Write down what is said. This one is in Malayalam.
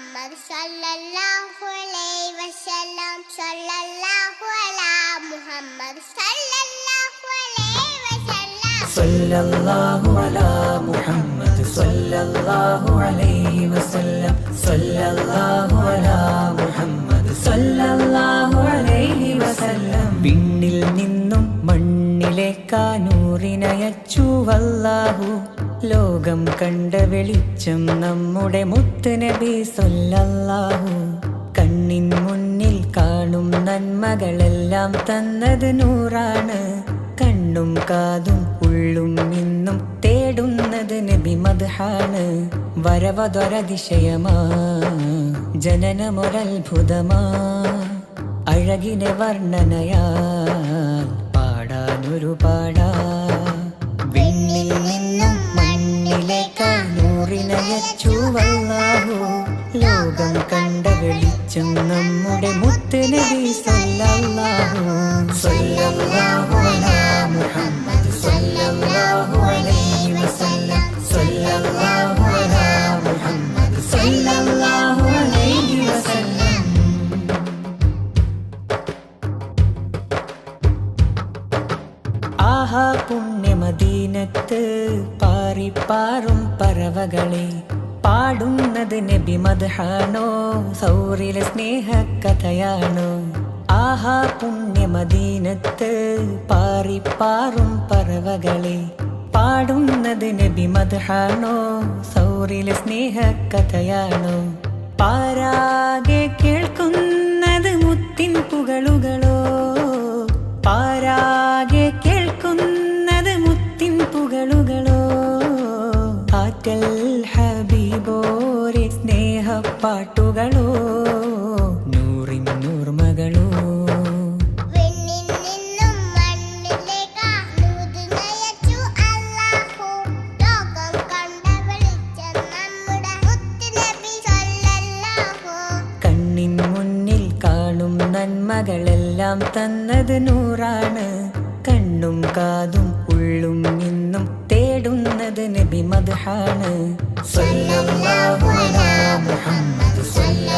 Muhammad sallallahu alaihi wasallam. Sallallahu ala Muhammad sallallahu alaihi wasallam. Sallallahu ala Muhammad sallallahu alaihi wasallam. Sallallahu ala Muhammad sallallahu alaihi wasallam. വിണ്ണിൽ നിന്നും മണ്ണിലേക്കാ നൂറിനയച്ചു അല്ലാഹു. ലോകം കണ്ട വെളിച്ചം നമ്മുടെ മുത്ത് നബി സല്ലല്ലാഹു. കണ്ണിൻ മുന്നിൽ കാണും നന്മകളെല്ലാം തന്നത് നൂറാണ്. കണ്ണും കാതും ഉള്ളും ഇന്നും തേടുന്നത് നബി മദ്ഹാണ്. വരവതൊരതിശയമാ ജനനമൊരത്ഭുതമാ. അഴകിനെ വർണ്ണനയാൽ പാടാനൊരു പാടാ. വിണ്ണിൽ നിന്നും മണ്ണിലേക്കാ നൂറിനയച്ചു അല്ലാഹു. ലോകം കണ്ട വെളിച്ചം നമ്മുടെ മുത്ത് നബി സല്ലല്ലാഹു. സല്ലല്ലാഹു അലാ മുഹമ്മദ് സല്ലല്ലാഹു അലൈഹി വസല്ലം. സല്ലല്ലാഹു അലാ മുഹമ്മദ് സല്ലല്ലാഹു അലൈഹി വസല്ലം. ആഹാ പുണ്യമദീനത്ത് പാറിപ്പാറും പറവകളെ പാടുന്നത് നബി മദ്ഹാണോ സൗറിലെ സ്നേഹകഥയാണോ? ആഹാ പുണ്യമദീനത്ത് പാറിപ്പാറും പറവകളെ പാടുന്നത് നബി മദ്ഹാണോ സൗറിലെ സ്നേഹകഥയാണോ? പാരാകെ കേൾക്കുന്നത് മുത്തിൻ പുകളുകളോ? പാരാകെ കേൾക്കുന്നത് മുത്തിൻ പുകളുകളോ? ആറ്റൽ ഹബീബോരെ സ്നേഹപ്പാട്ടുകളോ? നൂറിൻ നൂർമകളോ? വിണ്ണിൽ നിന്നും മണ്ണിലേക്കാ നൂറിനയച്ചു അല്ലാഹു. ലോകം കണ്ട വെളിച്ചം നമ്മുടെ മുത്ത് നബി സല്ലല്ലാഹു. കണ്ണിൻ മുന്നിൽ കാണും നന്മകളെല്ലാം തന്നത് നൂറാണ്. കണ്ണും കാതും ഉള്ളും ഇന്നും തേടുന്നത് നബി മദ്ഹാണ്. സല്ലല്ലാഹു അലാ മുഹമ്മദ്